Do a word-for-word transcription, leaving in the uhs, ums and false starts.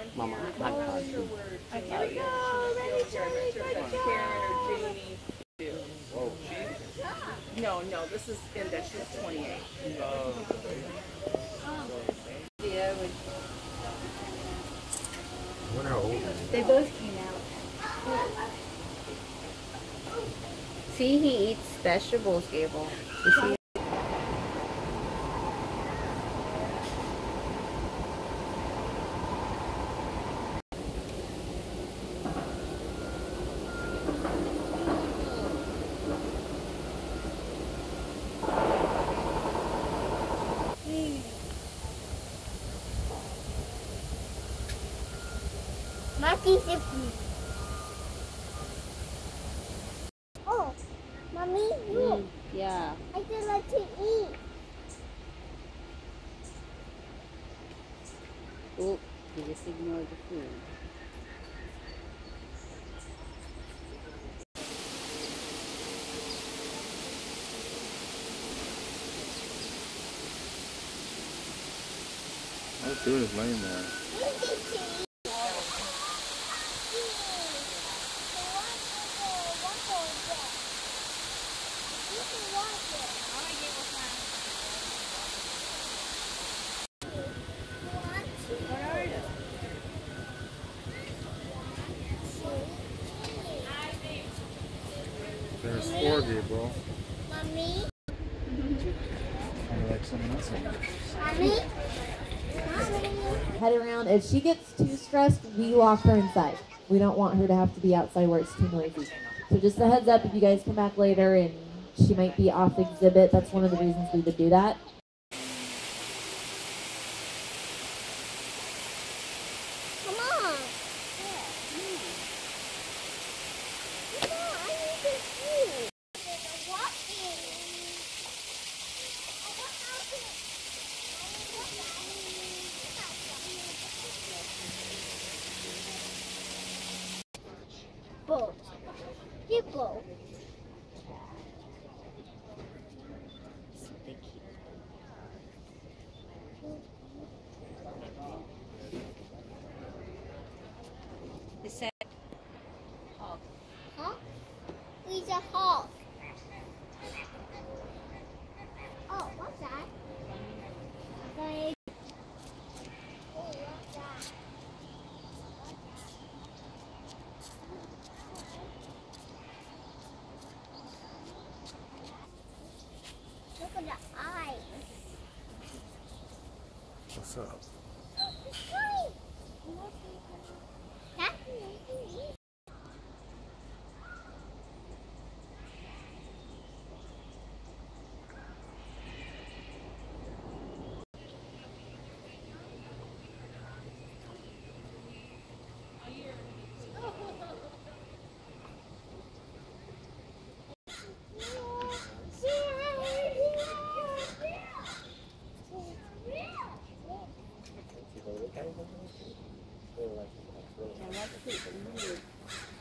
Mama, hot pot. Here we go. Ready, Charlie? Good job. Oh, No, no, this is Inda. She's twenty-eight. Yeah, would- I wonder how old. they both came out. See, he eats vegetables, Gable. You see? Marky fifty. Oh, mommy, look. Mm, yeah. I still like to eat. Oh, he just ignored the food. All it's doing is laying there. There's four, Gabriel. Mommy, Kind of like someone else. mommy, mommy. Head around. If she gets too stressed, we lock her inside. We don't want her to have to be outside where it's too noisy. So just a heads up, if you guys come back later and she might be off exhibit, that's one of the reasons we would do that. Come on. Come on, I need to see. There's a walking. Oh, what happened? Go. You go. It said Huh? He's a hawk. Oh, what's that? Like, oh, what's that? Look at the eyes. What's up? It's funny. Huh? yeah, let's keep it moving.